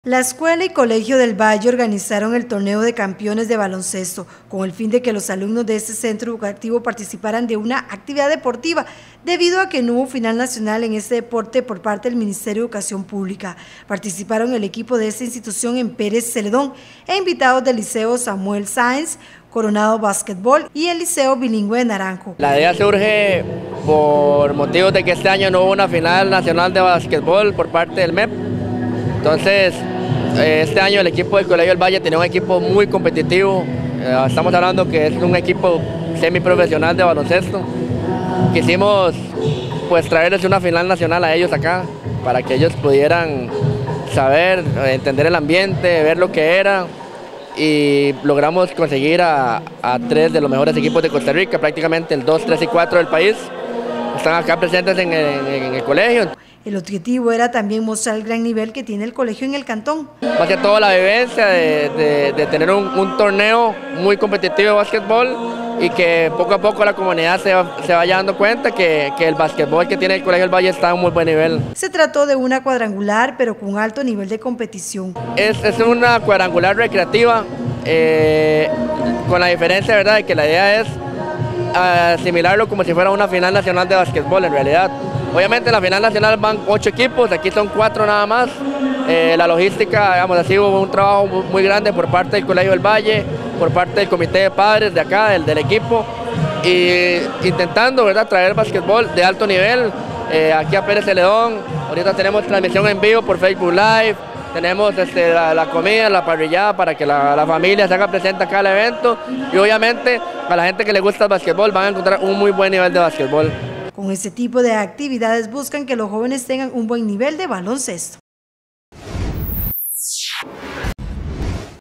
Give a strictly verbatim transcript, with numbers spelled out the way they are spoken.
La Escuela y Colegio del Valle organizaron el torneo de campeones de baloncesto con el fin de que los alumnos de este centro educativo participaran de una actividad deportiva debido a que no hubo final nacional en este deporte por parte del Ministerio de Educación Pública. Participaron el equipo de esta institución en Pérez Celedón e invitados del Liceo Samuel Sáenz, Coronado Básquetbol y el Liceo Bilingüe de Naranjo. La idea surge por motivos de que este año no hubo una final nacional de básquetbol por parte del M E P. Entonces, este año el equipo del Colegio del Valle tenía un equipo muy competitivo. Estamos hablando que es un equipo semiprofesional de baloncesto. Quisimos pues traerles una final nacional a ellos acá para que ellos pudieran saber, entender el ambiente, ver lo que era. Y logramos conseguir a, a tres de los mejores equipos de Costa Rica, prácticamente el dos, tres y cuatro del país. Están acá presentes en el, en el colegio. El objetivo era también mostrar el gran nivel que tiene el colegio en el cantón. Más que todo la vivencia de, de, de tener un, un torneo muy competitivo de básquetbol y que poco a poco la comunidad se, se vaya dando cuenta que, que el básquetbol que tiene el Colegio del Valle está a un muy buen nivel. Se trató de una cuadrangular, pero con alto nivel de competición. Es, es una cuadrangular recreativa, eh, con la diferencia, ¿verdad?, de que la idea es asimilarlo como si fuera una final nacional de básquetbol en realidad. Obviamente en la final nacional van ocho equipos, aquí son cuatro nada más. Eh, la logística, digamos así, hubo un trabajo muy grande por parte del Colegio del Valle, por parte del comité de padres de acá, del, del equipo, y intentando, ¿verdad?, traer básquetbol de alto nivel eh, aquí a Pérez Celedón. Ahorita tenemos transmisión en vivo por Facebook Live, tenemos este, la, la comida, la parrillada para que la, la familia se haga presente acá al evento, y obviamente a la gente que le gusta el básquetbol van a encontrar un muy buen nivel de básquetbol. Con este tipo de actividades buscan que los jóvenes tengan un buen nivel de baloncesto.